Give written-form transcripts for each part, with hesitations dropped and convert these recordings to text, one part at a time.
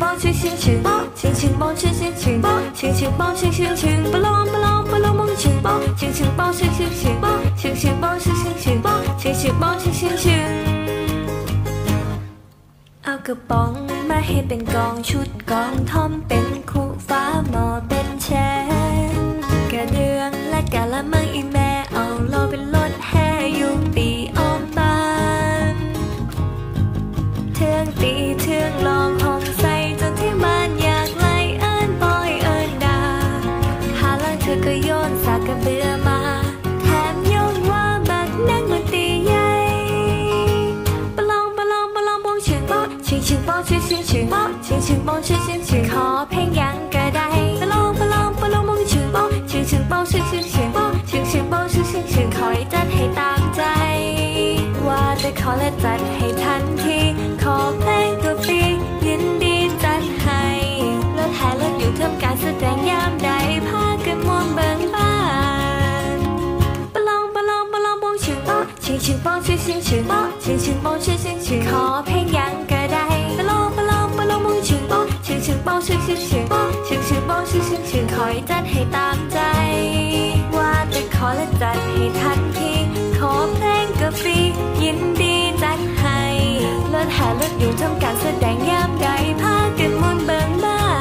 包去心情包，心情包去心情包，心情包去心情，不浪不浪不浪梦情包，心情包去心情包，心情包去心情包，心情包去心情。เอากระป๋องมาให้เป็นกองชุดกองท่อมเป็นคู่ฟ้าหมอเป็นแชร์กระเดืองและกะละมังอีแม่เอาโลเป็นรถแห่อยู่ตีอ้อมบ้านเทืองตีเทืองลองห้องใส่จนที่บ้านอยากไล่เอิ้นปอยเอิ้นดาหาลังเธอก็โยนสากกระเบือมาแถมโยนว่าบักนั่งดนตรีใหญ่ปะลองปะลองปะลองบงเฉียง包ชิงชิง包去心情包ชิงชิง包去心情ขอเพลงยังก็ได้ปะลองปะลองปะลองบงเฉียง包ชิงชิง包去心情包ชิงชิง包去心情ขอให้จัดให้ตามใจว่าแต่ขอและจัดให้ทันทีขอเพลงก็ฟรียินดีจัดให้รถแห่รถอยู่ทำการแสดงยามใดพากันม่วนเบิ่งบ้านปะลองปะลองปะลองบงเฉียง包ชิงชิง包去心情包ชิงชิง包去心情ขอเพลงยังก็ได้ปะลองปะลองปะลองบงเฉียง包ชิงชิง包去心情包ชิงชิง包去心情ขอให้จัดให้ตามใจว่าแต่ขอและจัดให้ทันทีขอเพลงก็ฟรียินดีจัดให้รถแห่รถอยู่ทำการแสดงยามใดพากันม่วนเบิ่งบ้าน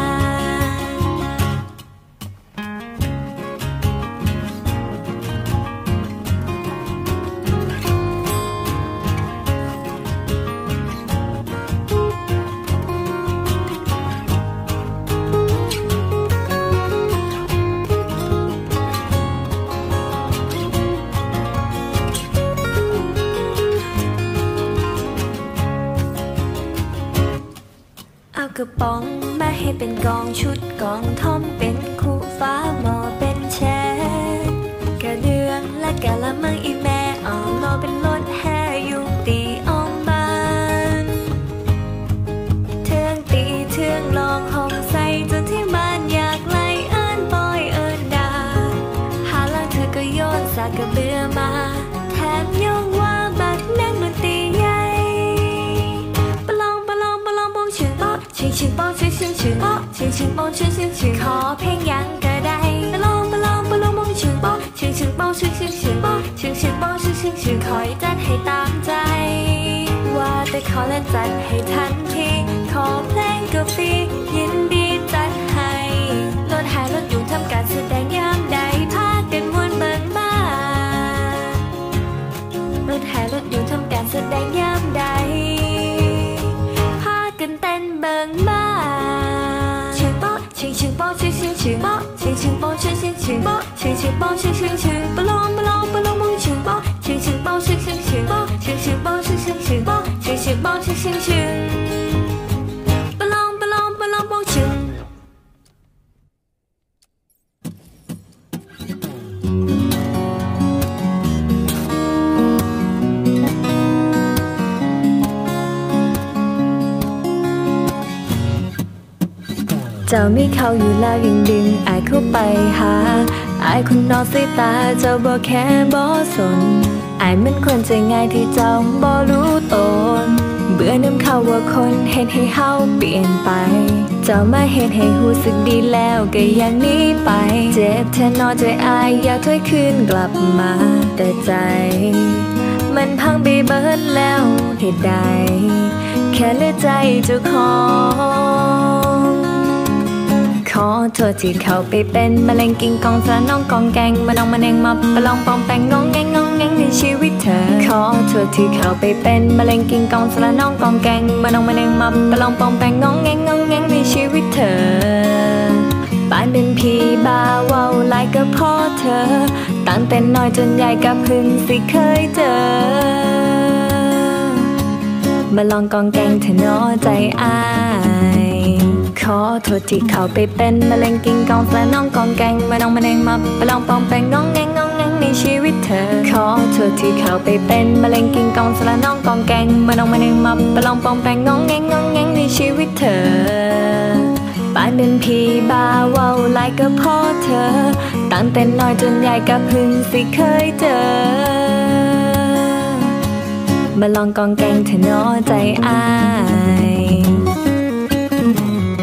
เอากระป๋องมาให้เป็นกองชุดกองท่อมเป็นคู่ฟ้าหมอเป็นแชร์กระเดืองและกะละมังอีแม่เอาโลเป็นรถแห่อยู่ตีอ้อมบ้านเทืองตีเทืองลองห้องใส่จนที่บ้านอยากไล่เอิ้นปอยเอิ้นดาหาลังเธอก็โยนสากกระเบือมาแถมโยงว่าบักนั่งดนตรีใหญ่ปะลองปะลองปะลองบงเฉียงชิงชิง包去心情包ชิงชิง包去心情ขอเพลงยังก็ได้ปะลองปะลองปะลองบงเฉียง包ชิงชิง包去心情包ชิงชิง包去心情ขอให้จัดให้ตามใจว่าแต่ขอและจัดให้ทันทีขอเพลงก็ฟรียินดีจัดให้รถแห่รถอยู่ทำการแสดงยามใดพากันม่วนเบิ่งบ้านรถแห่รถอยู่ทำการแสดงยามใดกันเต้นเบิ่งบ้านชิง包ชิงชิง包去心情包ชิงชิง包去心情包ชิงชิง包去心情ปะลองปะลองปะลอง梦情包ชิงชิง包去心情包ชิงชิง包去心情包ชิงชิง包去心情ปะลองปะลองปะลอง梦情เจ้ามีเขาอยู่แล้วยังดึงอายเข้าไปหาอายคนนอกสายตาเจ้าบ่แค่บ่สนอายมันคนใจง่ายที่เจ้าบ่รู้ตนเบื่อน้ำเขาว่าคนเห็นให้เฮาเปลี่ยนไปเจ้ามาเห็นให้รู้สึกดีแล้วก็ยังหนีไปเจ็บแทนนอใจอายอยากถอยคืนกลับมาแต่ใจมันพังไปเบิดแล้วเหตุใดแค่เหลือใจเจ้าของขอโทษที่เขาไปเป็นมะเร็งกินกองสารน้องกองแกงมาน้องมาแนงมาประลองปองแปงงองแงงงองแงงในชีวิตเธอขอโทษที่เขาไปเป็นมะเร็งกินกองสารน้องกองแกงมาน้องมาแนงมาประลองปองแปงงองแงงงองแงงในชีวิตเธอบ้านเป็นพี่บ่าวเว้าหลายก็เพราะเธอตั้งแต่น้อยจนใหญ่ก็เพิ่งสิเคยเจอมาลองกองแกงเธอน้อใจอายขอโทษที่เขาไปเป็นมะเร็งกินกองสารน้องกองแกงมาน้องมาแนงมาประลองปองแปงงองแงงงองแงงในชีวิตเธอขอโทษที่เขาไปเป็นมะเร็งกินกองสารน้องกองแกงมาน้องมาแนงมาประลองปองแปงงองแงงงองแงงในชีวิตเธอบ้านเป็นพี่บ่าวเว้าหลายก็เพราะเธอตั้งแต่น้อยจนใหญ่ก็เพิ่งสิเคยเจอมาลองกองแกงเธอน้อใจอาย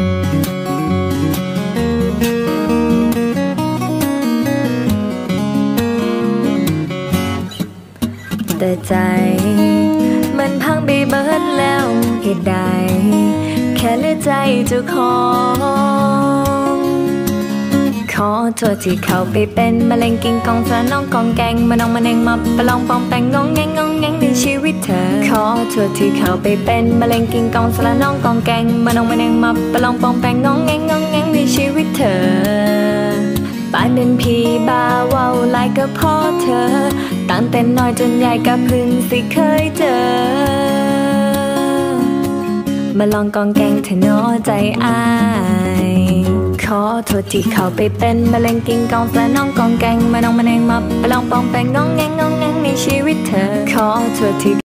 แต่ใจมันพังไปเบิดแล้วเหตุใดแค่เหลือใจเจ้าของขอโทษที่เข้าไปเป็นมะเร็งกินกองสระน้องกองแกงมาน้องมาแนงมาประลองปองแปงงองแงงงองแงงในชีวิตเธอขอโทษที่เข้าไปเป็นมะเร็งกินกองสระน้องกองแกงมาน้องมาแนงมาประลองปองแปงงองแงงงองแงงในชีวิตเธอปานเป็นพี่บ่าวเว้าหลายก็พอเธอตั้งแต่น้อยจนใหญ่ก็เพึ่งสิเคยเจอมาลองกองแกงเธอน้อใจอายขอโทษที่เข้าไปเป็นมะเร็งกินกองสระน้องกองแกงมาน้องมาแนงมาประลองปองแปงงองแงงงองแงงในชีวิตเธอขอโทษที่